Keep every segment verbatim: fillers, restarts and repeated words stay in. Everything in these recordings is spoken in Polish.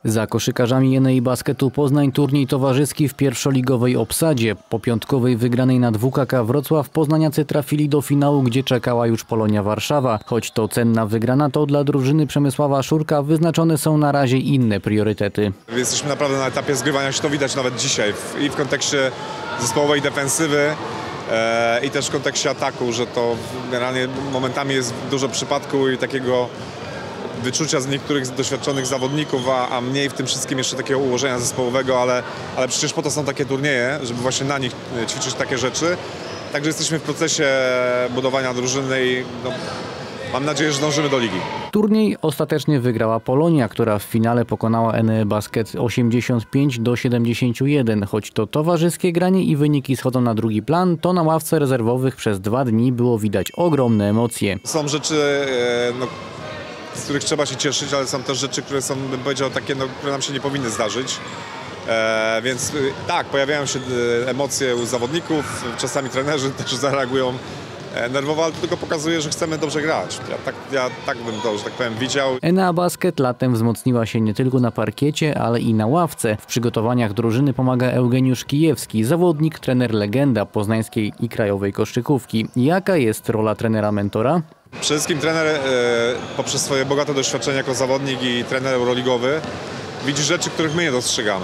Za koszykarzami Enei Basketu Poznań turniej towarzyski w pierwszoligowej obsadzie. Po piątkowej wygranej na W K K Wrocław poznaniacy trafili do finału, gdzie czekała już Polonia Warszawa. Choć to cenna wygrana, to dla drużyny Przemysława Szurka wyznaczone są na razie inne priorytety. Jesteśmy naprawdę na etapie zgrywania się, to widać nawet dzisiaj i w kontekście zespołowej defensywy e, i też w kontekście ataku, że to generalnie momentami jest dużo przypadku i takiego wyczucia z niektórych doświadczonych zawodników, a, a mniej w tym wszystkim jeszcze takiego ułożenia zespołowego, ale, ale przecież po to są takie turnieje, żeby właśnie na nich ćwiczyć takie rzeczy. Także jesteśmy w procesie budowania drużyny i no, mam nadzieję, że dążymy do ligi. Turniej ostatecznie wygrała Polonia, która w finale pokonała Eneę Basket osiemdziesiąt pięć do siedemdziesięciu jeden. Choć to towarzyskie granie i wyniki schodzą na drugi plan, to na ławce rezerwowych przez dwa dni było widać ogromne emocje. Są rzeczy, no, z których trzeba się cieszyć, ale są też rzeczy, które są, bym powiedział, takie, no, które nam się nie powinny zdarzyć. E, więc tak, pojawiają się emocje u zawodników, czasami trenerzy też zareagują nerwowo, ale to tylko pokazuje, że chcemy dobrze grać. Ja tak, ja tak bym to, że tak powiem, widział. Enea Basket latem wzmocniła się nie tylko na parkiecie, ale i na ławce. W przygotowaniach drużyny pomaga Eugeniusz Kijewski, zawodnik, trener legenda poznańskiej i krajowej koszykówki. Jaka jest rola trenera mentora? Przede wszystkim trener e, poprzez swoje bogate doświadczenie jako zawodnik i trener euroligowy widzi rzeczy, których my nie dostrzegamy.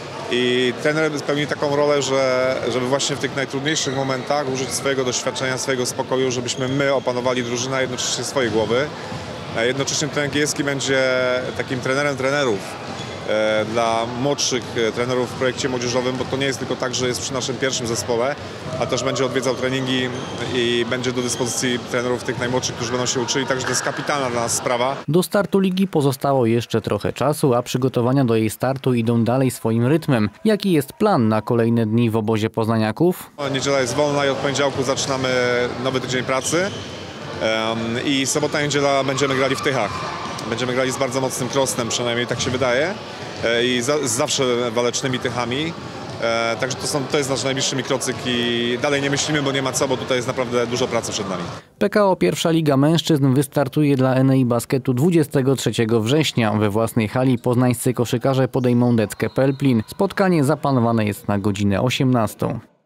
I trener spełni taką rolę, że, żeby właśnie w tych najtrudniejszych momentach użyć swojego doświadczenia, swojego spokoju, żebyśmy my opanowali drużynę, a jednocześnie swoje głowy. Jednocześnie trener Kijewski będzie takim trenerem trenerów e, dla młodszych trenerów w projekcie młodzieżowym, bo to nie jest tylko tak, że jest przy naszym pierwszym zespole, a też będzie odwiedzał treningi i będzie do dyspozycji trenerów tych najmłodszych, którzy będą się uczyli, także to jest kapitalna dla nas sprawa. Do startu ligi pozostało jeszcze trochę czasu, a przygotowania do jej startu idą dalej swoim rytmem. Jaki jest plan na kolejne dni w obozie poznaniaków? Niedziela jest wolna i od poniedziałku zaczynamy nowy tydzień pracy. Um, I sobota, niedziela będziemy grali w Tychach. Będziemy grali z bardzo mocnym Krosnem, przynajmniej tak się wydaje, e, i za, z zawsze walecznymi Tychami. E, także to, są, to jest nasz najbliższy mikrocyk i dalej nie myślimy, bo nie ma co, bo tutaj jest naprawdę dużo pracy przed nami. P K O Pierwsza Liga Mężczyzn wystartuje dla Enei Basketu dwudziestego trzeciego września. We własnej hali poznańscy koszykarze podejmą Deckę Pelplin. Spotkanie zaplanowane jest na godzinę osiemnastą.